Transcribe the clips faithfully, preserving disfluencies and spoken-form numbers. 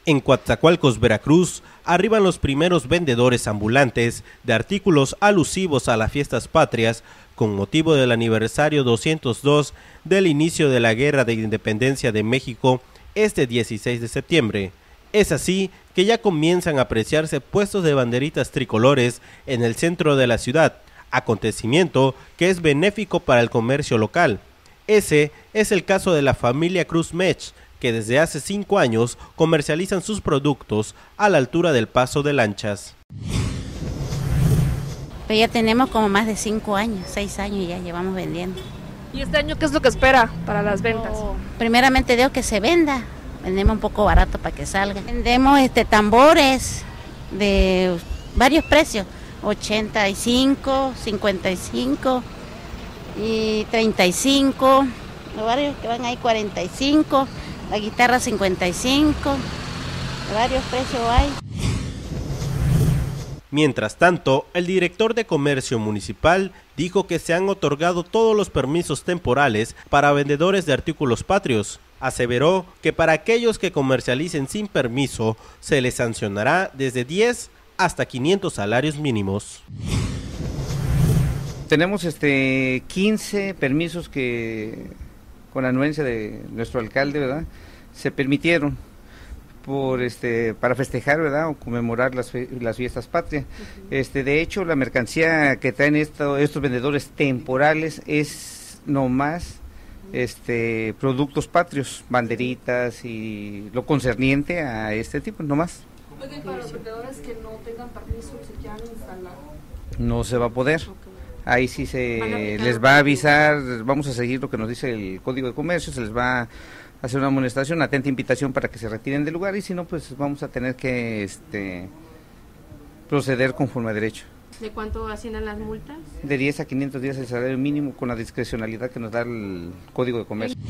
En Coatzacoalcos, Veracruz, arriban los primeros vendedores ambulantes de artículos alusivos a las fiestas patrias con motivo del aniversario doscientos dos del inicio de la Guerra de Independencia de México este dieciséis de septiembre. Es así que ya comienzan a apreciarse puestos de banderitas tricolores en el centro de la ciudad, acontecimiento que es benéfico para el comercio local. Ese es el caso de la familia Cruz Mech, que desde hace cinco años comercializan sus productos a la altura del paso de lanchas. Pero ya tenemos como más de cinco años, seis años ya llevamos vendiendo. ¿Y este año qué es lo que espera para las ventas? Oh, primeramente Dios que se venda, vendemos un poco barato para que salga. Vendemos este tambores de varios precios, ochenta y cinco, cincuenta y cinco y treinta y cinco, varios que van ahí cuarenta y cinco. La guitarra cincuenta y cinco, varios precios hay. Mientras tanto, el director de Comercio Municipal dijo que se han otorgado todos los permisos temporales para vendedores de artículos patrios. Aseveró que para aquellos que comercialicen sin permiso se les sancionará desde diez hasta quinientos salarios mínimos. Tenemos este quince permisos que con anuencia de nuestro alcalde, ¿verdad?, se permitieron por este para festejar, ¿verdad?, o conmemorar las, las fiestas patrias. Uh-huh. Este, de hecho, la mercancía que traen esto, estos vendedores temporales es nomás este productos patrios, banderitas y lo concerniente a este tipo, nomás. Oigan, para los vendedores que no tengan permiso, se quieran instalar, no se va a poder. Okay. Ahí sí se les va a avisar, vamos a seguir lo que nos dice el Código de Comercio, se les va a hacer una amonestación, atenta invitación para que se retiren del lugar, y si no, pues vamos a tener que este proceder conforme a derecho. ¿De cuánto ascienden las multas? De diez a quinientos días el salario mínimo, con la discrecionalidad que nos da el Código de Comercio.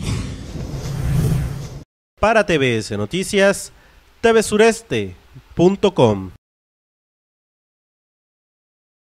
Para T V S Noticias, T V Sureste punto com.